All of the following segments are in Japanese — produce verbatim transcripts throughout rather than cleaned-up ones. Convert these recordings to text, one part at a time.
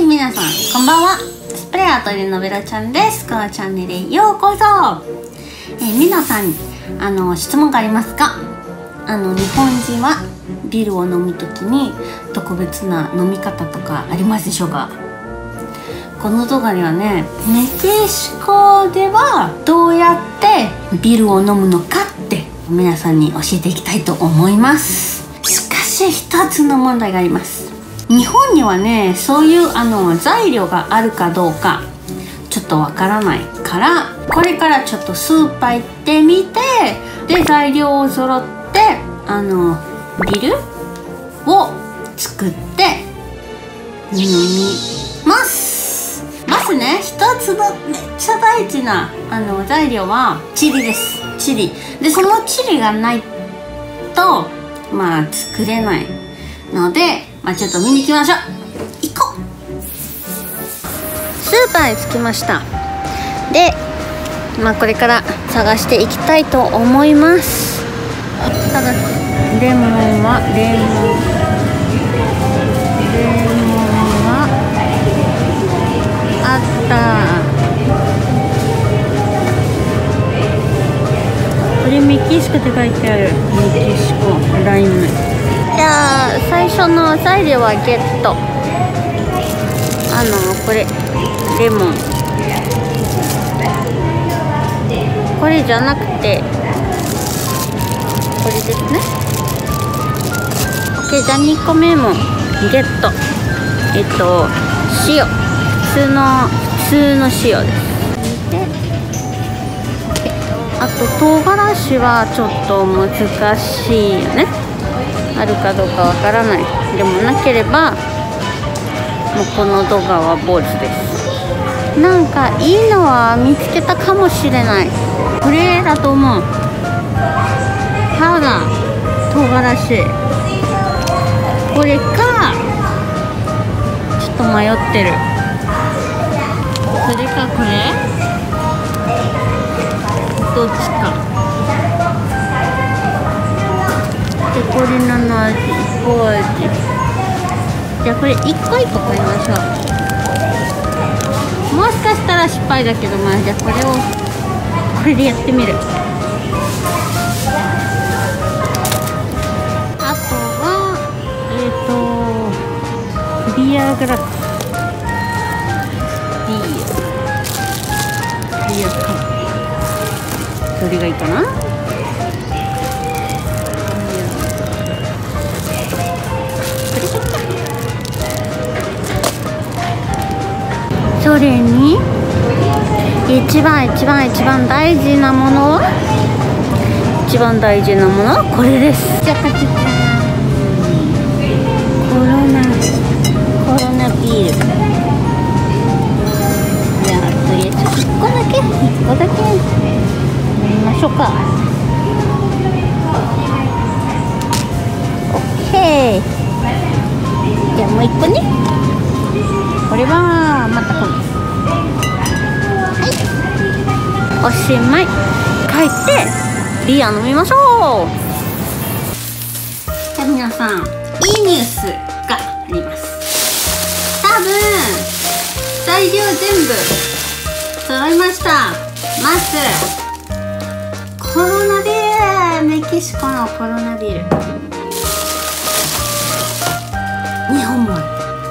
い、皆さんこんばんは。スプレーアトリエのベロちゃんです。このチャンネルへようこそ。えー、皆さんにあの質問がありますか？あの日本人はビールを飲むときに特別な飲み方とかありますでしょうか？この動画ではね、メキシコではどうやってビールを飲むのかって皆さんに教えていきたいと思います。しかし一つの問題があります。日本にはね、そういうあの材料があるかどうかちょっとわからないから、これからちょっとスーパー行ってみて、で材料を揃ってあのビールを作って飲みます。まずね、一つのめっちゃ大事なあの材料はチリです。チリで、そのチリがないとまあ作れないので、まあちょっと見に行きましょう。行こう。スーパーに着きました。で、まあこれから探していきたいと思います。ただレモンはレモンレモンはあった。これメキシコって書いてある。メキシコライム。じゃあ最初の材料はゲット。あのこれレモン、これじゃなくてこれですね。 OK、 じゃあにこめもゲット。えっと塩、普通の普通の塩です。であと唐辛子はちょっと難しいよね。あるかどうかわからない。でもなければもうこの動画は坊主です。なんかいいのは見つけたかもしれない。これだと思う。パウダー、唐辛子、これかちょっと迷ってる。それかこれ、どっちか。でこれの味、こう味。じゃあこれ一個一個買いましょう。もしかしたら失敗だけど、まあじゃあこれをこれでやってみる。あとはえっとビアグラス、ビアビアカップ、それがいいかな。それに一番一番一番大事なものは一番大事なものはこれです。じゃあカチちゃん、コロナコロナビール。じゃあとりあえずいっこだけいっこだけ飲みましょうか。 OK。 じゃあもういっこね。これはまた今度。はい、おしまい。帰ってビア飲みましょう。じゃあ皆さん、いいニュースがあります。多分材料全部揃いました。まずコロナビール、メキシコのコロナビール、日本もある。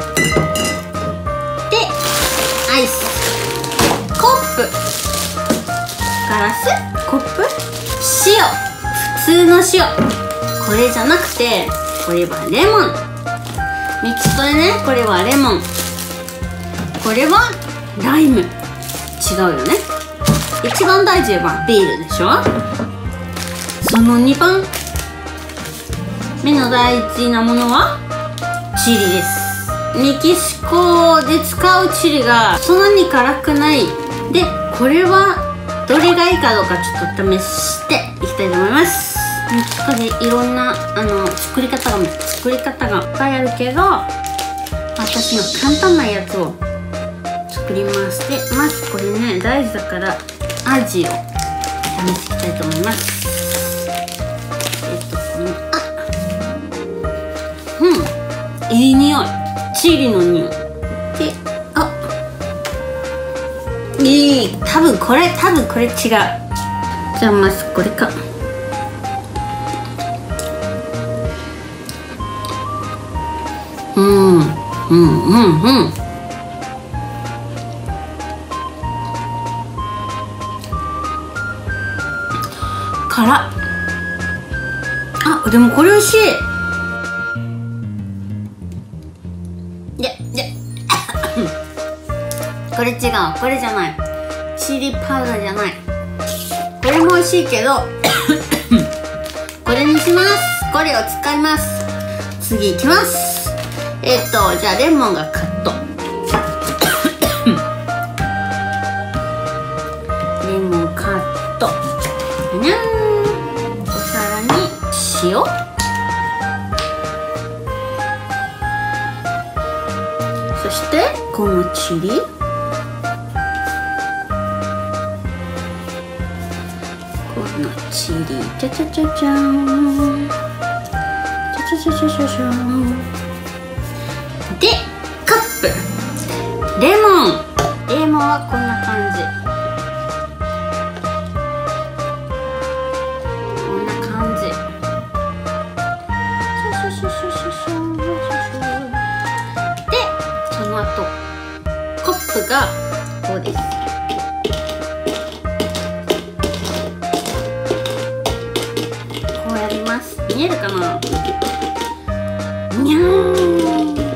アイス、コップ、ガラス、コップ、塩、普通の塩。これじゃなくてこれはレモン。メキシコでね、これはレモン、これはライム。違うよね。一番大事はビールでしょ。そのにばん目の大事なものはチリです。メキシコで使うチリがそんなに辛くない。で、これはどれがいいかどうかちょっと試していきたいと思います。メキシコでいろんなあの作り方が作り方がいっぱいあるけど、私の簡単なやつを作ります。で、まずこれね、大事だから味を試していきたいと思います。えっとこのあうんいい匂い、チリの匂いで多分これ多分これ違う。じゃあまずこれか。うんうんうんうん。辛っ。あ、でもこれ美味しい。いやいやこれ違う、これじゃない。チリパウダーじゃない。これも美味しいけどこれにします。これを使います。次いきます。えっとじゃあレモンがカットレモンカットにゃん。お皿に塩、そしてこのチリ、このチリ、チャチャチャチャン、チャチャチャチャチャチャンでカップ。レモンレモンはこんな感じ、こんな感じ。でその後コップがこうです。こうやります。見えるかな。にゃーん、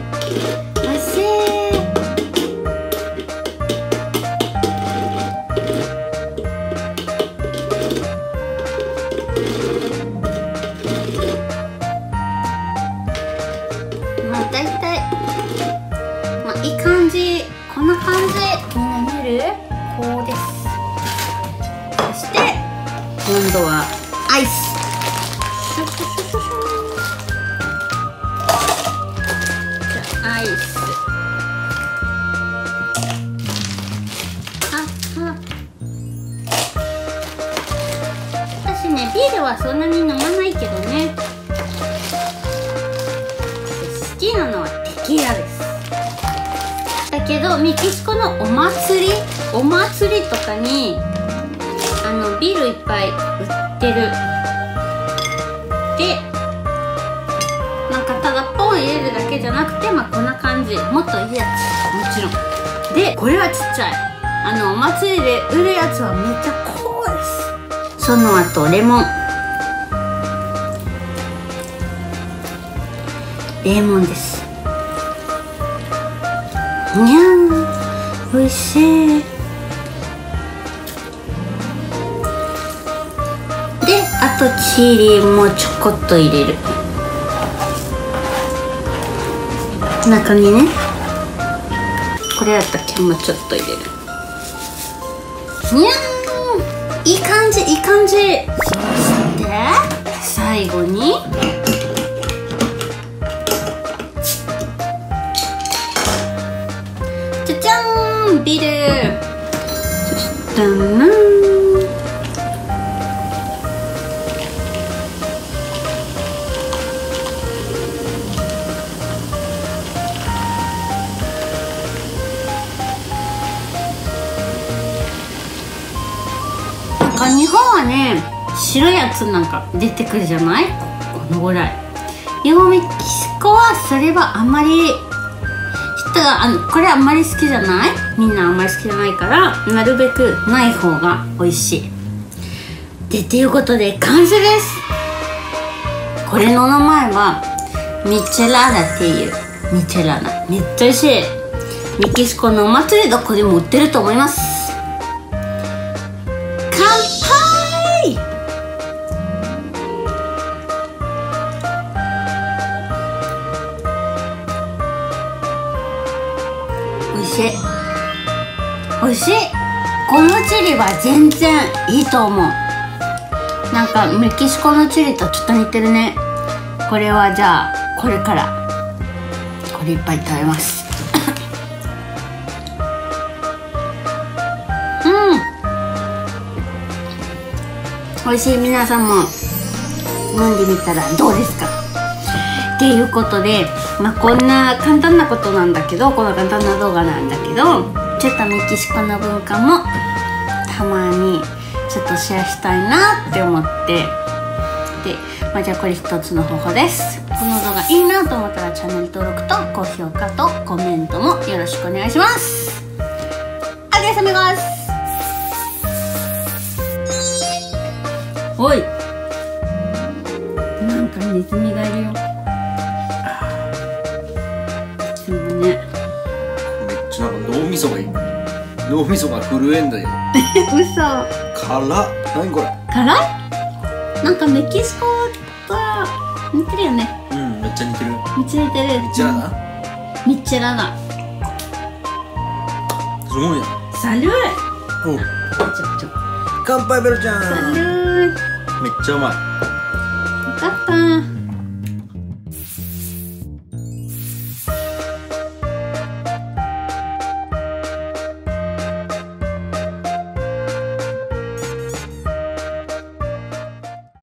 こんな感じ。みんな見える？こうです。そして今度はアイス。シュシュシュシュシュ。じゃあアイス。ああ。私ねビールはそんなに飲まないけどね。好きなのはテキーラです。だけどメキシコのお祭りお祭りとかにあのビールいっぱい売ってる。でなんかただポン入れるだけじゃなくて、まあこんな感じ。もっといいやつもちろんで、これはちっちゃい。あのお祭りで売るやつはめっちゃこうです。その後レモンレモンです。にゃん、おいしい。であとチリもちょこっと入れる。中にね、これやったっけ、もうちょっと入れる。にゃん、いい感じいい感じ。そして最後にじゃじゃーん、ビール。そしたらなんか日本はね白いやつなんか出てくるじゃない、このぐらい。日本メキシコはそれはあんまりあのこれあんまり好きじゃない、みんなあんまり好きじゃないから、なるべくない方が美味しい。でということで完成です。これの名前はミチェラーナっていう。ミチェラーナめっちゃ美味しい。メキシコのお祭りどこでも売ってると思います。乾杯。美味しい美味しい。このチリは全然いいと思う。なんかメキシコのチリとちょっと似てるね。これはじゃあこれからこれいっぱい食べますうん美味しい。皆さんも飲んでみたらどうですかっていうことで、まあこんな簡単なことなんだけど、この簡単な動画なんだけど、ちょっとメキシコの文化もたまにちょっとシェアしたいなって思って、で、まあ、じゃあこれ一つの方法です。この動画いいなと思ったらチャンネル登録と高評価とコメントもよろしくお願いします。アディオスアミゴス。おい、なんかネズミがいるよ。でもね、 めっちゃなんか脳みそがいい。脳みそが震えんだよ。 嘘。 辛っ。何これ。 辛い？なんかメキシコと似てるよね。 うん、めっちゃ似てる。 めっちゃ似てる。 ミッチェラだ。 ミッチェラだ。 すごいな。 サルー。 うん。 ちょちょ。 乾杯ベロちゃん。 サルー。 めっちゃうまい。 よかった。